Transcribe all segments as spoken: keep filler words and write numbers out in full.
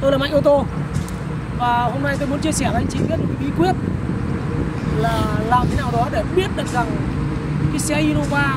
Tôi là Mạnh Ô tô. Và hôm nay tôi muốn chia sẻ với anh chị biết một cái bí quyết là làm thế nào đó để biết được rằng cái xe Innova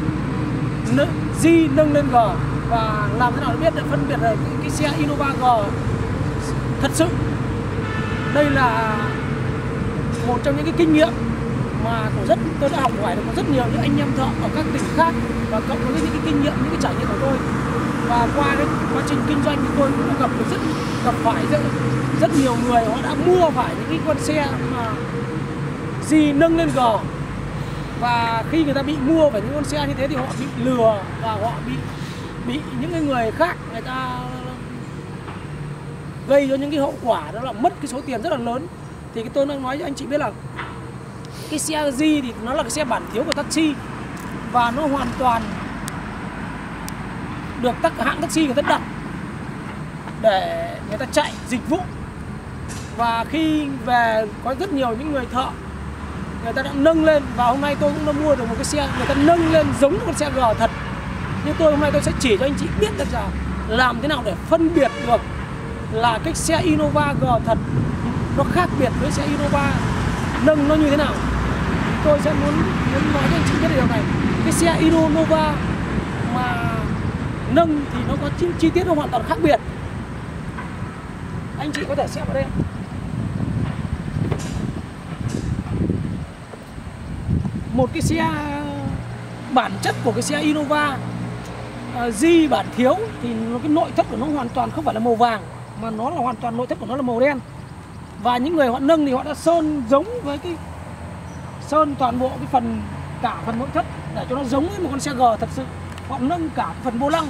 G nâng lên G, và làm thế nào để biết được phân biệt được cái xe Innova G thật sự. Đây là một trong những cái kinh nghiệm mà của rất tôi đã học hỏi được của rất nhiều những anh em thợ ở các tỉnh khác, và cộng với những cái kinh nghiệm, những cái trải nghiệm của tôi, và qua cái quá trình kinh doanh thì tôi cũng đã gặp được rất gặp phải rất, rất nhiều người họ đã mua phải những cái con xe mà G nâng lên G, và khi người ta bị mua phải những con xe như thế thì họ bị lừa và họ bị bị những cái người khác người ta gây cho những cái hậu quả đó là mất cái số tiền rất là lớn. Thì cái tôi đang nói cho anh chị biết là cái xe G thì nó là cái xe bản thiếu của taxi, và nó hoàn toàn được các hãng taxi người ta đặt để người ta chạy dịch vụ. Và khi về có rất nhiều những người thợ người ta đã nâng lên, và hôm nay tôi cũng đã mua được một cái xe người ta nâng lên giống con xe G thật. Nhưng tôi hôm nay tôi sẽ chỉ cho anh chị biết được là làm thế nào để phân biệt được là cái xe Innova G thật nó khác biệt với xe Innova nâng nó như thế nào. Tôi sẽ muốn, muốn nói cho anh chị biết điều này. Cái xe Innova mà nâng thì nó có chi, chi tiết nó hoàn toàn khác biệt. Anh chị có thể xem ở đây. Một cái xe bản chất của cái xe Innova uh, G bản thiếu thì nó, cái nội thất của nó hoàn toàn không phải là màu vàng, mà nó là hoàn toàn nội thất của nó là màu đen. Và những người họ nâng thì họ đã sơn giống với cái sơn toàn bộ cái phần cả phần nội thất để cho nó giống với một con xe G thật sự. Họ nâng cả phần vô lăng.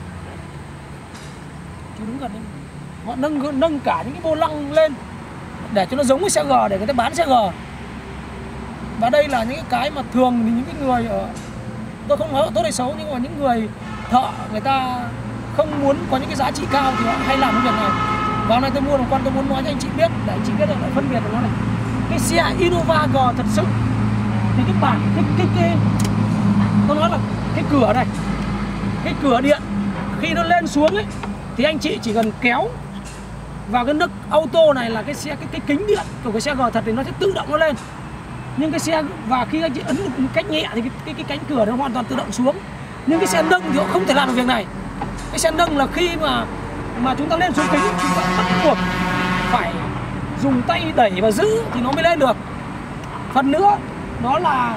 Chú đứng gần đây. Họ nâng nâng cả những cái vô lăng lên để cho nó giống với xe G để người ta bán xe G. Và đây là những cái mà thường thì những cái người ở, tôi không nói tốt hay xấu, nhưng mà những người thợ người ta không muốn có những cái giá trị cao thì họ hay làm cái việc này. Và hôm nay tôi mua một con, tôi muốn nói cho anh chị biết để anh chị biết được để phân biệt được nó này. Cái xe Innova G thật sự thì cái bản cái cái cái tôi nói là cái cửa này, cái cửa điện khi nó lên xuống ấy thì anh chị chỉ cần kéo vào cái nấc auto này là cái xe cái cái kính điện của cái xe G thật thì nó sẽ tự động nó lên. Nhưng cái xe, và khi anh chị ấn một cách nhẹ thì cái, cái, cái cánh cửa nó hoàn toàn tự động xuống. Nhưng cái xe nâng thì họ không thể làm được việc này. Cái xe nâng là khi mà mà chúng ta lên xuống kính, chúng ta bắt buộc phải dùng tay đẩy và giữ thì nó mới lên được. Phần nữa đó là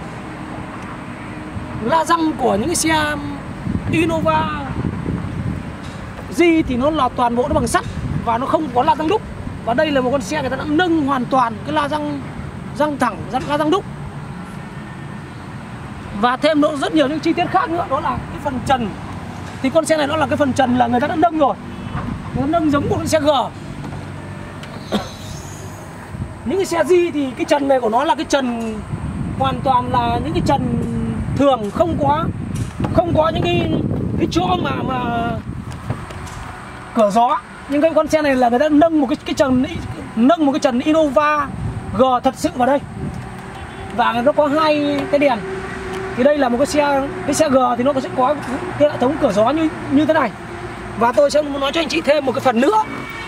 la răng của những cái xe Innova G thì nó là toàn bộ nó bằng sắt và nó không có la răng đúc. Và đây là một con xe người ta đã nâng hoàn toàn cái la răng răng thẳng, la răng đúc. Và thêm nữa rất nhiều những chi tiết khác nữa, đó là cái phần trần. Thì con xe này nó là cái phần trần là người ta đã nâng rồi, nó nâng giống một con xe G. Những cái xe G thì cái trần này của nó là cái trần hoàn toàn là những cái trần thường, không có không có những cái cái chỗ mà mà cửa gió. Nhưng cái con xe này là người ta nâng một cái cái trần nâng một cái trần Innova G thật sự vào đây, và nó có hai cái đèn. Thì đây là một cái xe cái xe G thì nó sẽ có cái hệ thống cửa gió như như thế này. Và tôi sẽ muốn nói cho anh chị thêm một cái phần nữa.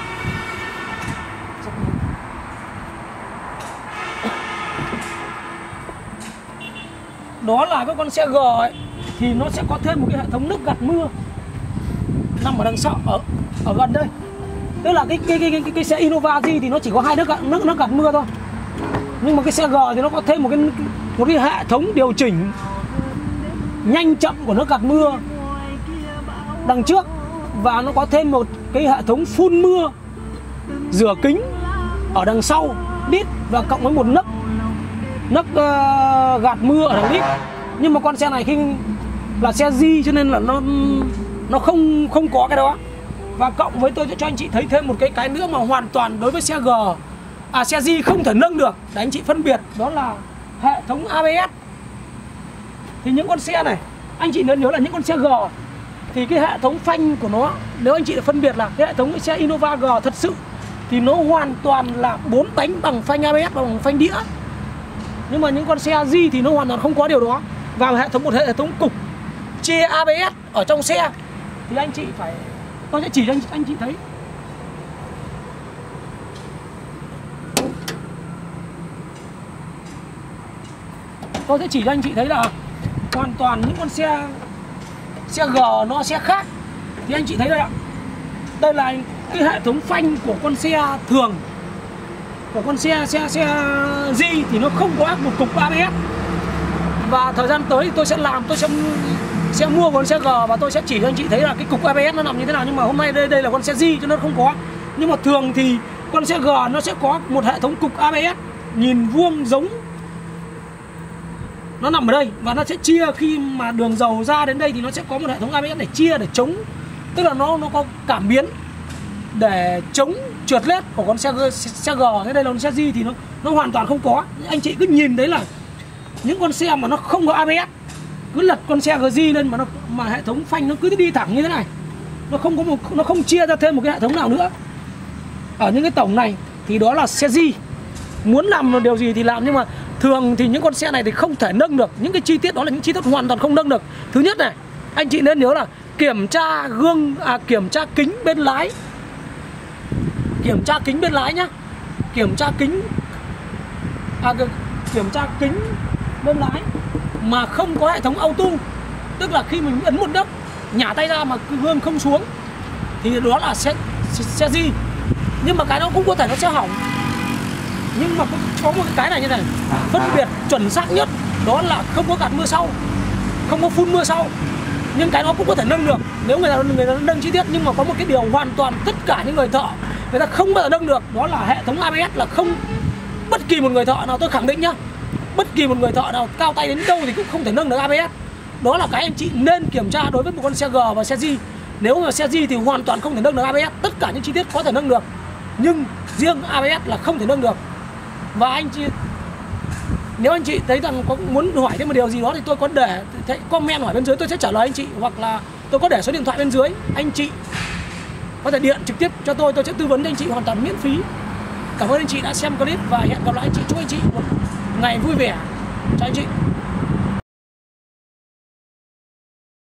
Đó là cái con xe G ấy, thì nó sẽ có thêm một cái hệ thống nước gạt mưa nằm ở đằng sau, ở ở gần đây. Tức là cái cái cái cái, cái xe Innova G thì nó chỉ có hai nước gạt, nước nước gạt mưa thôi. Nhưng mà cái xe G thì nó có thêm một cái một cái hệ thống điều chỉnh nhanh chậm của nước gạt mưa đằng trước, và nó có thêm một cái hệ thống phun mưa rửa kính ở đằng sau đít, và cộng với một nấc nấc uh, gạt mưa ở đằng đít. Nhưng mà con xe này khi là xe G cho nên là nó nó không không có cái đó. Và cộng với tôi sẽ cho anh chị thấy thêm một cái cái nữa mà hoàn toàn đối với xe G à xe G không thể nâng được để anh chị phân biệt, đó là hệ thống a bê ét. Thì những con xe này anh chị nên nhớ là những con xe G thì cái hệ thống phanh của nó, nếu anh chị phân biệt là cái hệ thống xe Innova G thật sự thì nó hoàn toàn là bốn bánh bằng phanh a bê ét, bằng phanh đĩa. Nhưng mà những con xe G thì nó hoàn toàn không có điều đó. Và hệ thống một hệ thống cục chia a bê ét ở trong xe thì anh chị phải, tôi sẽ chỉ cho anh, anh chị thấy tôi sẽ chỉ cho anh chị thấy là hoàn toàn những con xe xe G nó sẽ khác. Thì anh chị thấy đây ạ, đây là cái hệ thống phanh của con xe thường, của con xe xe xe G thì nó không có một cục a bê ét. Và thời gian tới thì tôi sẽ làm, tôi sẽ sẽ mua con xe G và tôi sẽ chỉ cho anh chị thấy là cái cục a bê ét nó nằm như thế nào. Nhưng mà hôm nay đây đây là con xe G cho nên không có. Nhưng mà thường thì con xe G nó sẽ có một hệ thống cục a bê ét nhìn vuông giống, nó nằm ở đây và nó sẽ chia khi mà đường dầu ra đến đây thì nó sẽ có một hệ thống a bê ét để chia, để chống, tức là nó nó có cảm biến để chống trượt lết của con xe xe G. Thế đây là con xe G thì nó nó hoàn toàn không có. Anh chị cứ nhìn thấy là những con xe mà nó không có a bê ét, cứ lật con xe G lên mà nó mà hệ thống phanh nó cứ đi thẳng như thế này, nó không có một, nó không chia ra thêm một cái hệ thống nào nữa. Ở những cái tổng này thì đó là xe G, muốn làm một điều gì thì làm. Nhưng mà thường thì những con xe này thì không thể nâng được. Những cái chi tiết đó là những chi tiết hoàn toàn không nâng được. Thứ nhất này, anh chị nên nhớ là kiểm tra gương à, kiểm tra kính bên lái, kiểm tra kính bên lái nhá, kiểm tra kính à, kiểm tra kính bên lái mà không có hệ thống auto, tức là khi mình ấn một nấc nhả tay ra mà gương không xuống thì đó là xe xe G. Nhưng mà cái đó cũng có thể nó sẽ hỏng. Nhưng mà có một cái này như này, phân biệt chuẩn xác nhất đó là không có gạt mưa sau, không có phun mưa sau. Nhưng cái đó cũng có thể nâng được nếu người ta người ta nâng chi tiết. Nhưng mà có một cái điều hoàn toàn tất cả những người thợ người ta không bao giờ nâng được, đó là hệ thống a bê ét là không, bất kỳ một người thợ nào, tôi khẳng định nhá, bất kỳ một người thợ nào cao tay đến đâu thì cũng không thể nâng được a bê ét. Đó là cái anh chị nên kiểm tra đối với một con xe G và xe G. Nếu mà xe G thì hoàn toàn không thể nâng được a bê ét, tất cả những chi tiết có thể nâng được, nhưng riêng a bê ét là không thể nâng được. Và anh chị, nếu anh chị thấy rằng có muốn hỏi thêm một điều gì đó thì tôi có để comment hỏi bên dưới, tôi sẽ trả lời anh chị, hoặc là tôi có để số điện thoại bên dưới, anh chị có thể điện trực tiếp cho tôi, tôi sẽ tư vấn cho anh chị hoàn toàn miễn phí. Cảm ơn anh chị đã xem clip và hẹn gặp lại anh chị. Chúc anh chị một ngày vui vẻ. Chào anh chị.